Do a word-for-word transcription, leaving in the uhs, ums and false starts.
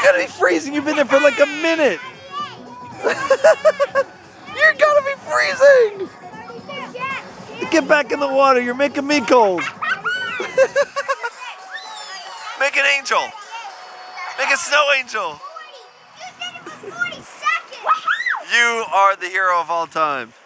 gotta be freezing. You've been there for like a minute. You're gonna be freezing. Get back in the water. You're making me cold. Make an angel. Make a snow angel. You are the hero of all time.